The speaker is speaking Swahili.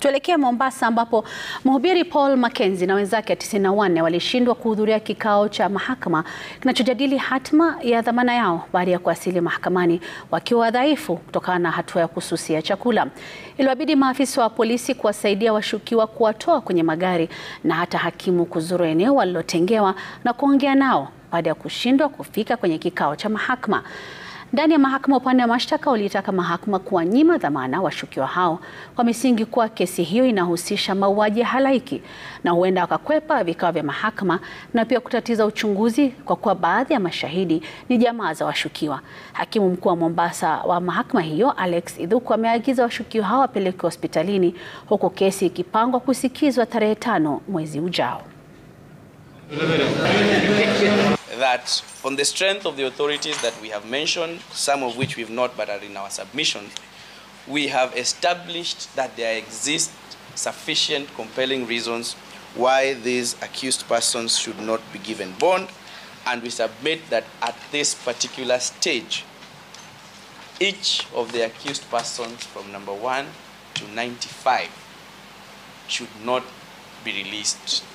Tuelekea Mombasa ambapo Mhubiri Paul Mackenzie na wenzake 94 walishindwa kuhudhuria kikao cha mahakama kinachojadili hatima ya dhamana yao baada ya kuwasili mahakamani wakiwa wadhaifu kutokana na hatua ya kususia chakula. Iliwabidi maafisa wa polisi kuwasaidia washukiwa kuwatoa kwenye magari na hata hakimu kuzuru eneo walilotengewa na kuongea nao baada ya kushindwa kufika kwenye kikao cha mahakama. Ndani ya mahakama, upande wa mashtaka ulitaka mahakama kuwanyima dhamana washukiwa hao kwa misingi kuwa kesi hiyo inahusisha mauaji ya halaiki na huenda wakakwepa vikao vya mahakama na pia kutatiza uchunguzi kwa kuwa baadhi ya mashahidi ni jamaa za washukiwa. Hakimu mkuu wa Mombasa wa mahakama hiyo Alex Idhuku ameagiza washukiwa hao wapelekwe hospitalini huku kesi ikipangwa kusikizwa tarehe 5 mwezi ujao. That on the strength of the authorities that we have mentioned, some of which we've not but are in our submission, we have established that there exist sufficient compelling reasons why these accused persons should not be given bond, and we submit that at this particular stage, each of the accused persons from number 1 to 95 should not be released